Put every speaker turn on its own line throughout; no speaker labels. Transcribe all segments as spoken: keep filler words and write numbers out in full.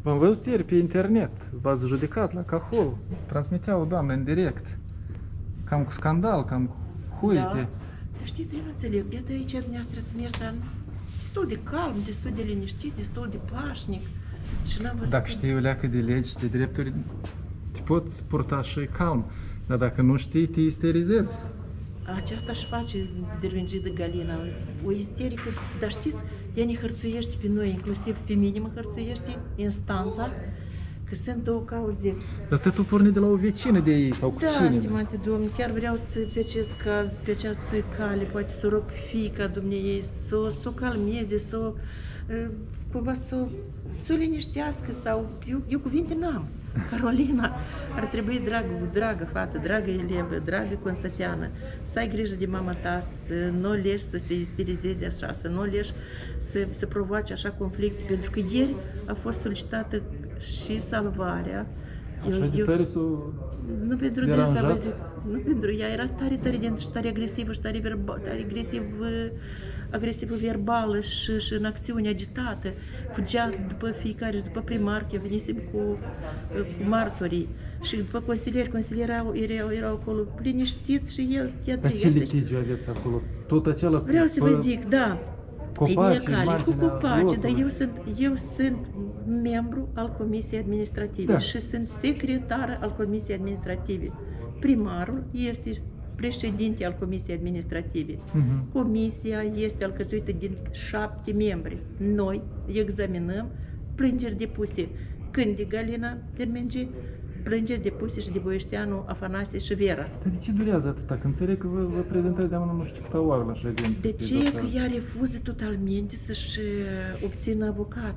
V-am văzut ieri pe internet, v-ați judecat la Cahol, transmitea o doamnă în direct, cam cu scandal, cam cu huite.
Da. Știi, eu nu înțeleg, iată aici dumneavoastră ați mers, dar destul de calm, destul de liniștit, destul de pașnic. Și n-am văzut...
Dacă știi o leacă de legi, de drepturi, te poți purta și calm, dar dacă nu știi, te isterizezi.
Aceasta își face Dervingida Galina, o isterică, dar știți, ea ne hărțuiește pe noi, inclusiv pe mine mă hărțuiește instanța, că sunt două cauze.
Dar tu porni de la o vecină de ei sau cu
Da,
cine?
stimate domn, chiar vreau să, pe acest caz, pe această cale, poate să rog fiica dumneiei, să o să o calmeze, să o, cumva să, să o liniștească sau, eu, eu cuvinte n-am. Carolina, ar trebui, dragă, dragă fată, dragă elevă, dragă consăteană, să ai grijă de mama ta, să nu o leși să se isterizeze așa, să nu o leși să, să provoace așa conflicte, pentru că ieri a fost solicitată și salvarea.
Așa eu, de tare s-o
nu pentru dânsa, vă zic, nu pentru ea, era tare, tare dentă și tare agresivă și tare, verba, tare agresiv, agresivă verbală și, și în acțiune agitată. Fugea după fiecare și după primar, că venisem cu, cu martorii și după consilieri, consilieri erau, erau, erau acolo liniștiți și el, iată,
dar ce litigiu aveți acolo? Tot acela
vreau să vă zic, da,
copaci,
cale, cu copaci, dar eu sunt, eu sunt membru al Comisiei Administrative da. Și sunt secretară al Comisiei Administrative. Primarul este președinte al Comisiei Administrative. Uh-huh. Comisia este alcătuită din șapte membri. Noi examinăm plângeri depuse când de Galina Dermengi, plângeri depuse și de Boieșteanu, Afanasie și Vera.
Dar de ce durează atâta? Că înțeleg că vă, vă prezentați de nu știu câtă oară la ședință.
De ce? Că ea refuză totalmente să-și obțină avocat.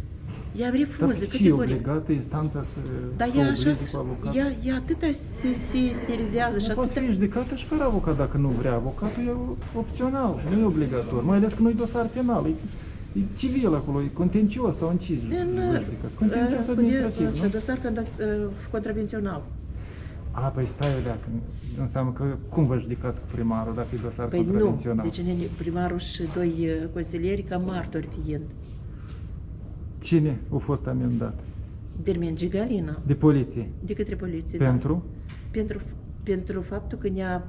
Ea refuză,
categoric. Dar ce e obligată instanța să
Dar ea așa, ea, ea atâta se, se isterizează și
nu
atâta...
poți fi judecată și fără avocat dacă nu vrea. Avocatul e opțional, nu e obligatoriu, mai ales că nu e dosar penal. E, e civil acolo, e contencios sau încis. Contencios administrativ,
nu? Dosar contravențional.
A, păi stai o leacă. Înseamnă că cum vă judecați cu primarul dacă e dosar
păi
contravențional?
Păi nu, deci primarul și doi consilieri ca martori fiind.
Cine a fost amendat?
Dermengi Galina.
De poliție?
De către poliție,
Pentru?
Da. Pentru, pentru faptul că ne-a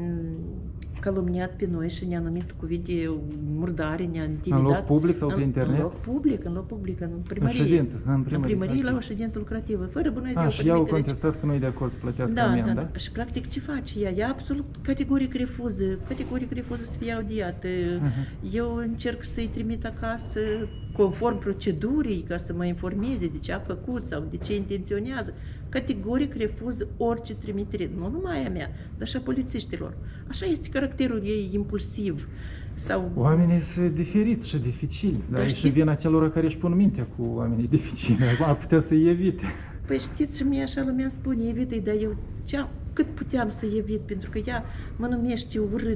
calomniat pe noi și ne-a numit cuvinte murdare, ne-a intimidat.
În loc public sau pe
în,
internet?
În loc public, în loc public, în primărie.
În ședință, în primărie.
În primărie, la o ședință lucrativă, fără bună ziua.
A, și ea au contestat că nu e de acord să plătească
da,
amendă,
da, da? Și practic ce face ea? Ea absolut categoric refuză, categoric refuză să fie audiată. Uh-huh. Eu încerc să-i trimit acasă conform procedurii, ca să mă informeze de ce a făcut sau de ce intenționează. Categoric refuză orice trimitere, nu numai a mea, dar și a polițiștilor. Așa este caracterul ei impulsiv. Sau...
Oamenii sunt diferiți și dificili, dar, dar știți... și vina celor care își pun mintea cu oamenii dificili. Acum ar putea să-i evite.
Păi știți, și mie așa lumea spune, evite-i, dar eu ce cât puteam să evit, pentru că ea mă numește urât,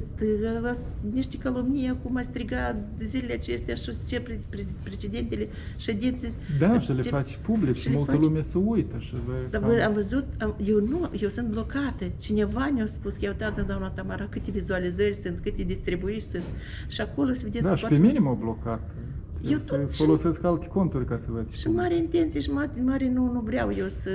niște calomnii, acum a striga zilele acestea și ce precedentele ședințe.
Da, și le faci public și multă faci... lume se uită. Și
dar cam... am văzut, am, eu nu, eu sunt blocată. Cineva ne-a spus că, uitați, doamna Tamara, câte vizualizări sunt, câte distribuiri sunt. Și acolo să vedeți...
Da, și pe mine m-au blocat.
Eu
să folosesc alte conturi ca să văd.
Și mare intenție și mare, mare nu, nu vreau eu să,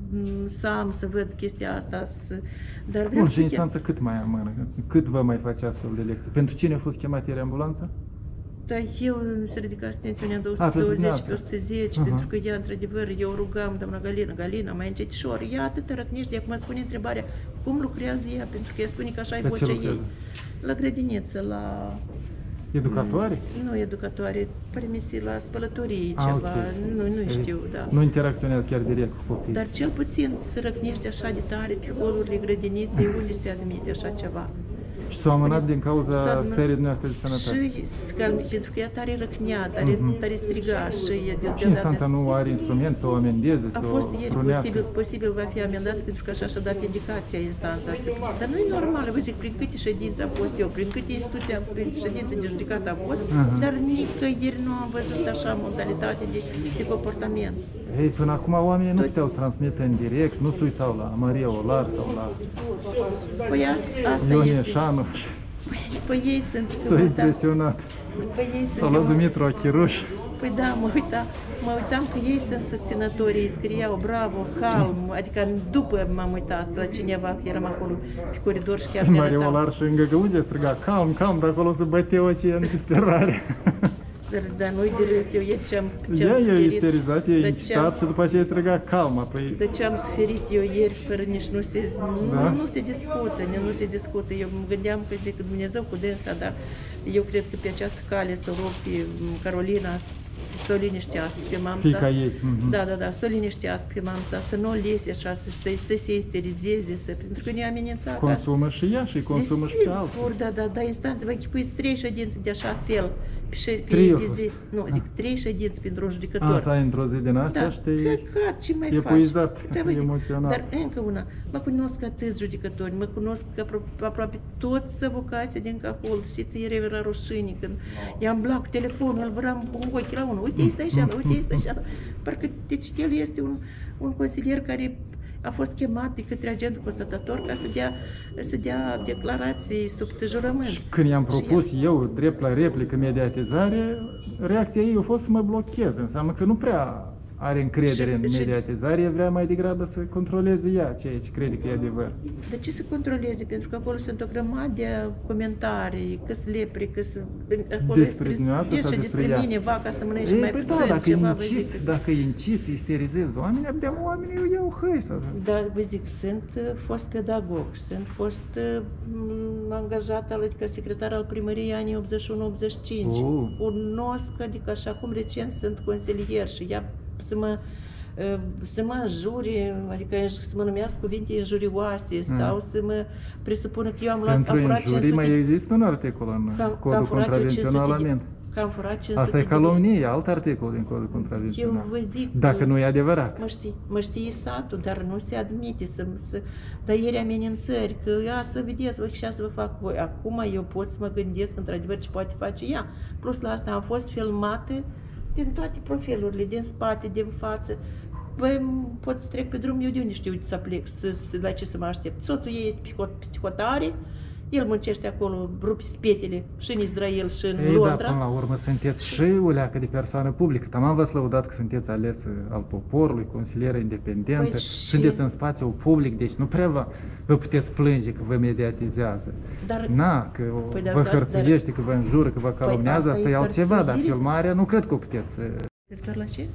să am, să văd chestia asta. Să, dar vreau
Bun,
să
și instanță chiar... cât mai amână? Cât vă mai face astfel de lecții? Pentru cine a fost chemat ieri ambulanța?
Da, eu se ridica tensiunea două sute douăzeci pe o sută zece, uh-huh. Pentru că ea, într-adevăr, eu rugam doamna Galina, Galina, mai încetișor, ea atâta răcnește, acum spune întrebarea, cum lucrează ea? Pentru că ea spune că așa e vocea ei. La grădiniță, la...
Educatoare?
Nu educatoare, permisi la spălătorie,
ah,
ceva,
okay.
nu, nu știu, da.
Nu interacționează chiar direct cu copiii.
Dar cel puțin să răcnește așa de tare pe holurile grădiniței, unde se admite așa ceva.
Și s-au amânat din cauza stării dumneavoastră de sănătate?
Și pentru că ea tare răcnea, tare, uh-huh. tare striga. Și, de,
și instanța nu are instrument să o amendeze, să o
A fost ieri posibil, posibil va fi amendat pentru că așa și-a dat indicația instanța. Dar nu e normal, vă zic, prin câte ședințe am fost eu, prin câte instituții am fost, ședințe de judecată am fost, uh-huh. Dar nicăieri nu am văzut așa modalitate de, de comportament.
Ei, până acum oamenii nu puteau să transmită în direct, nu se uitau la Maria Olar sau la
păi asta
Ione
este.
Șanu.
Păi ei sunt...
S-au impresionat.
Păi ei sunt...
Sau la Dumitru Achiruș.
Păi da, mă uitam, mă uitam că ei sunt susținători, ei scriau bravo, calm, adică după m-am uitat la cineva, că eram acolo pe coridor și chiar mi
Mario
arătam.
Olar și în Găgăuzia striga calm, calm, de acolo se băteau aceia în disperare.
Dar, dar nu-i de râs, eu ieri ce-am ce
Ea e
suferit,
isterizat, e
de ce-am-
incitat și după aceea striga calma. Păi,
de ce am suferit eu ieri, fără nici nu se,
Da?
nu, nu se discută, nu se discută. Eu mă gândeam că zic Dumnezeu cu dânsa, dar eu cred că pe această cale să rog pe Carolina să o liniștească pe mamsa.
fiica ei. Mhm.
Da, da, da, să o liniștească pe mamsa, să nu o lese așa, să, să, să se isterizeze, să, pentru că ne amenința. ca-
Consumă și ea și consumă și pe alții.
Desigur, da, da, da, instanță, vă închipuiți trei ședințe de așa fel. Pe, șe- pe,
Trei au
pe
fost.
zi, nu, zic trei ședințe pentru un judecător.
Asta e într-o zi din asta
Da,
și te
căcat, ce mai
epuizat
faci? Da, vă zic,
emoțional.
Dar încă una, mă cunosc atâți judecători, mă cunosc apro- aproape toți avocații din Cahul, știți, ieri era rușine când i-am blat cu telefonul, îl văram cu un ochi la unul, uite, este așa, uite, este așa. Parcă, deci, el este un, un consilier care a fost chemat de către agentul constatator ca să dea, să dea declarații sub jurământ.
Și când i-am
Și
propus eu drept la replică, mediatizare, reacția ei a fost să mă blocheze. Înseamnă că nu prea are încredere
Și-
în
și-
mediatizare, vrea mai degrabă să controleze ea ceea ce crede că e adevăr.
De ce să controleze? Pentru că acolo sunt o grămadă de comentarii, că sunt lepri, că sunt... Acolo
Despre
este
dumneavoastră
despre,
sau
despre
despre ea?
mine, vaca să mănânce
Ei,
mai
păi da,
puțin,
dacă
ceva,
îi
vă zic.
inciți,
că-
dacă îi inciți, îi sterilizezi oamenii, abia oamenii îi iau hăi să...
Da, vă zic, sunt uh, fost pedagog, sunt fost uh, m, angajat, al- adică secretar al primăriei anii optzeci și unu optzeci și cinci.
Oh.
Cunosc, adică și acum recent sunt consilier și ea să mă uh, să mă înjuri, adică să mă numească cuvinte injurioase sau să mă presupună că eu am luat,
Pentru
am furat
injurii
500
mai
de-
există un articol în
că am- că
codul
am furat eu
contravențional
500 de-
amend.
că am furat cinci sute
Asta e
de-
calomnie, alt articol din codul
Eu
contravențional.
vă zic,
Dacă nu e adevărat.
Mă știi, mă știi satul, dar nu se admite să, să dar ieri amenințări, că ia să vedeți, vă și să vă fac voi. Acum eu pot să mă gândesc într-adevăr ce poate face ea. Plus la asta am fost filmată din toate profilurile, din spate, din față. Păi pot să trec pe drum, eu de unde știu să plec, să, să, la ce să mă aștept. Soțul ei este psihot, psihotare, el muncește acolo, rupi spetele și în Israel și în
Ei, da,
Londra.
până la urmă sunteți și o leacă de persoană publică. Tamam v-ați lăudat că sunteți ales al poporului, consilieră independentă,
Păi și-
sunteți în spațiu public, deci nu prea vă, vă puteți plânge că vă mediatizează.
Dar
Na, că
Păi, dar-
vă
dar-
hărțuiește, că vă înjură, că vă calomnează,
asta
asta
e
e altceva, dar
hărțuire.
filmarea nu cred că o puteți.
referitor la ce?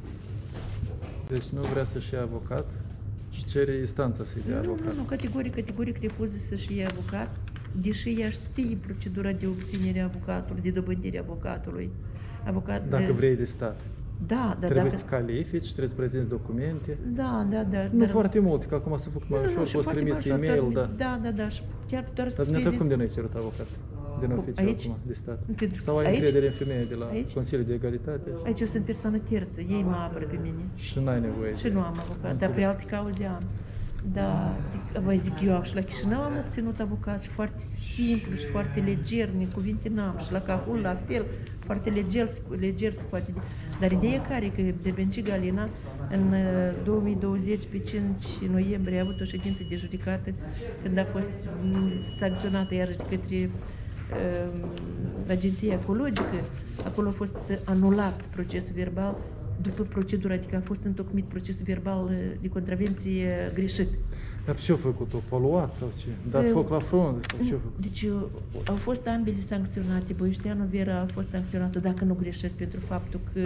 Deci nu vrea să-și ia avocat și cere instanța să-i dea
Nu, nu,
avocat.
nu, categoric, categoric refuză să-și ia avocat, deși ea știe procedura de obținere a avocatului, de dobândire a avocatului. Avocat,
Dacă vrei de stat.
Da, da,
Trebuie
dacă...
să te califici, trebuie să prezinți documente.
Da, da, da.
Nu
dar-
foarte multe, că acum s-a făcut mai
Nu, nu,
ușor,
și
poți
foarte
trimiți
ușor,
e-mail,
doar-
da.
Da, da, da, și chiar doar să
Dar dumneavoastră
prezinți-
cum de nu ai cerut avocat? Din
Cum?
oficiu
Aici?
acum, de stat?
Pentru-
Sau ai
aici?
încredere în femeie de la
Aici?
Consiliul de Egalitate
Aici eu sunt persoană terță, ei mă apără pe mine.
și n-ai nevoie.
Și nu am avocat, dar pe alte cauze am. Da, vă zic eu, și la Chișinău am obținut avocat și foarte simplu și foarte leger, nici cuvinte n-am. Și la Cahul la fel, foarte leger, leger se poate. Dar ideea care e că Derbenci Galina în uh, două mii douăzeci, pe cinci noiembrie, a avut o ședință de judecată când a fost mm, sancționată iarăși de către uh, Agenția Ecologică. Acolo a fost anulat procesul verbal după procedură, adică a fost întocmit procesul verbal uh, de contravenție greșit.
Dar ce-au făcut-o? Poluat sau ce? Dat
Eu-
foc la frunze sau ce-au făcut?
Deci uh, au fost ambele sancționate. Băieșteanu Vera a fost sancționată, dacă nu greșesc, pentru faptul că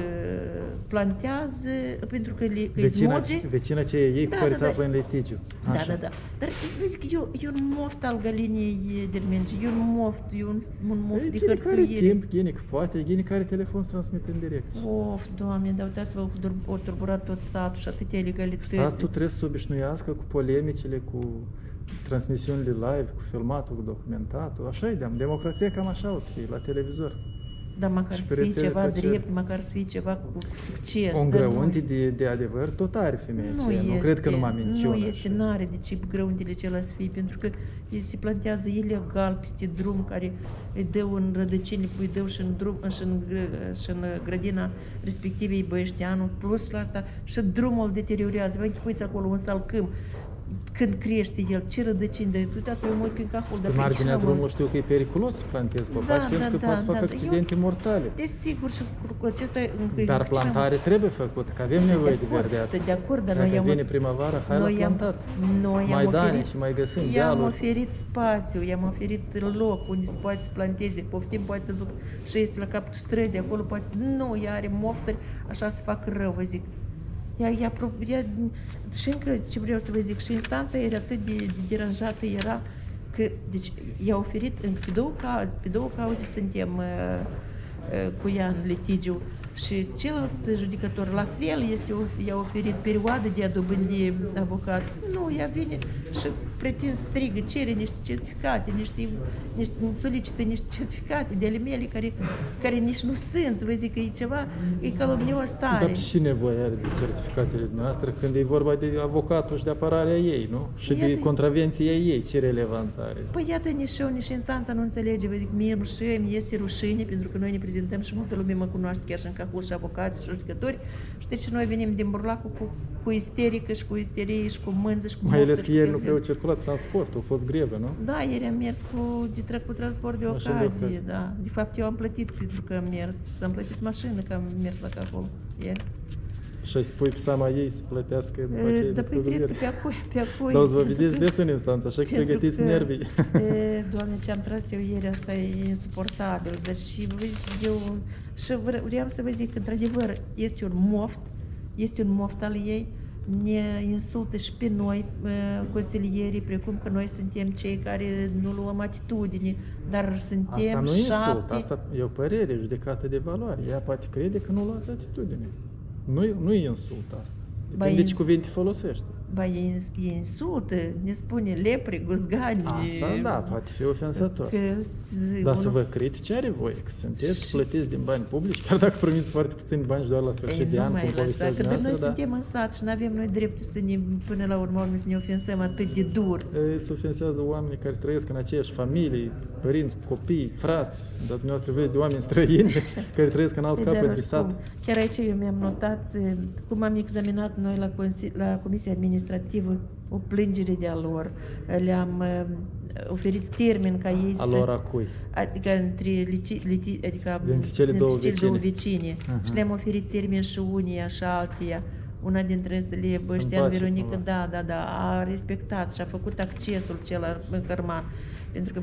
plantează, pentru că, le, că îi
Vecina,
smoge.
vecina ce e ei cu
Da,
care
da,
se
da.
află în litigiu.
Da,
Așa.
da, da. Dar vă zic, eu, eu un moft al Galinei Derbenci, eu un moft, eu un, un moft
E
de
gine care
hărțuire.
timp, gine că poate, gine care telefon să transmite în direct.
Of, Doamne, dar uitați-vă, au turburat tot satul și atâtea ilegalități.
Statul trebuie să se obișnuiască cu polemicile, cu transmisiunile live, cu filmatul, cu documentatul. Așa e, democrația cam așa o să fie, la televizor.
Dar măcar
Și
să
pe
fie
rețele
ceva
sociale.
drept, măcar să fie ceva cu succes.
O
dar
îngrăunte
nu-
de, de adevăr tot are femeia
Nu
aceea.
este,
Nu cred că numai minciună.
nu este,
așa.
n-are de ce grăuntele acelea să fie, pentru că ei se plantează ilegal peste drum care îi dă în rădăcini, îi dă și în, drum, și în, gră- și în grădina respectivei Băieșteanu, plus la asta și drumul deteriorează. Vă închipuiți acolo un salcâm, când crește el, ce rădăcini, de uitați-vă, eu mă uit prin cahul de
Pe
pe aici,
marginea
nu mă-
drumului știu că e periculos să plantezi copaci,
Da,
pentru
da,
că
da,
poți să fac
da, da.
accidente mortale.
Desigur, și cu acesta încă
Dar plantare trebuie făcută, că avem nevoie de verdeață.
Sunt de acord, dar noi
Dacă
am
vine primăvara, hai la
noi am,
plantat.
noi
Mai
am
dane
oferit,
și mai găsim
i-am
dealuri.
oferit spațiu, i-am oferit loc unde se poate să planteze, poftim, poate să duc și este la capătul străzii, acolo poate să... Nu, ea are mofturi, așa se fac rău, vă zic. Ea, ea, ea, și încă ce vreau să vă zic, și instanța era atât de, de deranjată, era că, deci, i-a oferit, pe două cauze, pe două cauze suntem uh, uh, cu ea în litigiu și celălalt judecător la fel este, i-a oferit perioadă de a dobândi avocat. Nu, ea vine și pretins strigă, cere niște certificate, niște, niște, solicită niște certificate de ale mele care, care nici nu sunt, vă zic că e ceva, e calomnios tare.
Dar și nevoie are de certificatele noastre când e vorba de avocatul și de apărarea ei, nu? Și de
Iată.
contravenția ei, ce relevanță are?
Păi iată, nici eu, nici instanța nu înțelege, vă zic, mie rușine, mi este rușine, pentru că noi ne prezentăm și multă lume mă cunoaște, chiar și în cahul și avocați și judecători, și deci noi venim din burlacul cu, cu isterică și cu isterie și cu mânză și cu
Mai ales
moftă
că
și
ieri
cu-
nu prea au circulat transportul, a fost grevă, nu?
Da, ieri am mers cu, de trec cu transport de
Mașină de
ocazie,
ocazie.
da. De fapt, eu am plătit pentru că am mers, am plătit mașină că am mers la cahul ieri.
Și ai spui pe seama ei să plătească după
E,
aceea
Dar păi cred că
despăgubiri.
pe acui, pe acui.
Dar o să vă
pentru
vedeți
că-
des în instanță, așa că
pentru
pregătiți
că,
nervii.
e, Doamne, ce am tras eu ieri, asta e insuportabil. Deci eu și vre- vreau să vă zic că, într-adevăr, este un moft, este un moft al ei, ne insultă și pe noi, e, consilierii, precum că noi suntem cei care nu luăm atitudine, dar suntem
Asta nu e insult,
șapte.
asta e o părere judecată de valoare. Ea poate crede că nu luați atitudine. Nu, e- nu e insult asta.
Ba,
Depinde ce
ins-
cuvinte folosești.
Ba, e, ins- e insultă, ne spune lepre, guzgani.
Asta, da, poate fi ofensator.
Că s-
Dar să
unul-
vă critice are voie, că sunteți
Și-
plătiți din bani publici, chiar dacă primiți foarte puțini bani și doar la
Ei,
sfârșit de
nu
an,
mai
cum
lăsa,
povesteați
că de noi
dumneavoastră, da.
suntem în sat și nu avem noi dreptul să ne, până la urmă, să ne ofensăm atât de dur.
Ei, se ofensează oamenii care trăiesc în aceeași familie, părinți, copii, frați, dar dumneavoastră vezi de oameni străini care trăiesc în alt
De
capăt
dar
de sat.
cum. Chiar aici eu mi-am notat eh, cum am examinat noi la, consi- la Comisia Administrativă o plângere de-a lor. Le-am eh, oferit termen ca ei
A
să...
lor a cui?
Adică între, lici, liti, adică
Dintre cele două
cele două
vecine.
vecine.
Aha.
Și le-am oferit termen și unia și altia. Una dintre ele, Băștean
Simpatic,
Veronica,
cumva.
da, da, da, a respectat și a făcut accesul cel în cărman. Pentru că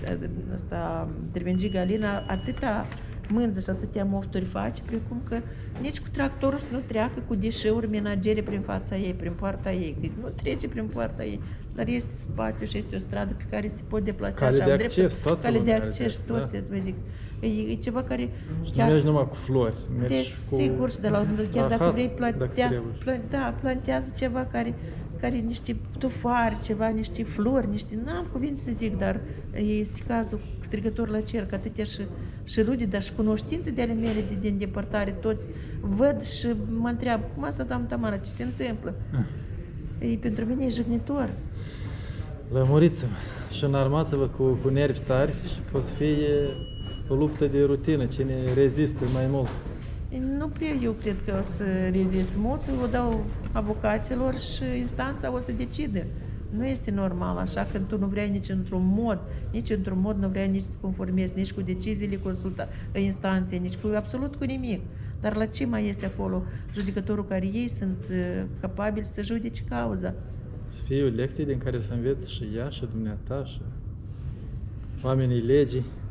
asta, Termengi Galina, atâta mânză și atâtea mofturi face, precum că nici cu tractorul să nu treacă cu deșeuri menagere prin fața ei, prin poarta ei, că nu trece prin poarta ei, dar este spațiu și este o stradă pe care se pot deplasa.
Cale
și am
de
dreptul-
acces, toată
Cale de
lumea are
acces,
drept,
toți,
da.
îți vă zic. E, e ceva care
Și nu mergi numai cu flori, mergi
Desigur,
cu...
și de la chiar dacă
rahat,
vrei
dacă
plantea,
trebuie.
pla, da, plantează ceva care, care niște tufari, ceva, niște flori, niște, n-am cuvinte să zic, dar este cazul strigător la cer, că atâtea și, și rude, dar și cunoștințe de ale mele de, din depărtare, toți văd și mă întreabă, cum asta, doamnă Tamara, ce se întâmplă?
Ah.
E, pentru mine e jignitor.
Lămuriți-vă și înarmați-vă cu, cu nervi tari și că o să fie o luptă de rutină, cine rezistă mai mult.
Nu prea eu cred că o să rezist mult, o dau avocaților și instanța o să decide. Nu este normal, așa că tu nu vrei nici într-un mod, nici într-un mod nu vrei nici să conformezi, nici cu deciziile consulta instanței, nici cu absolut cu nimic. Dar la ce mai este acolo judecătorul care ei sunt uh, capabili să judece cauza?
Să fie o lecție din care să înveți și ea și dumneata și oamenii legii.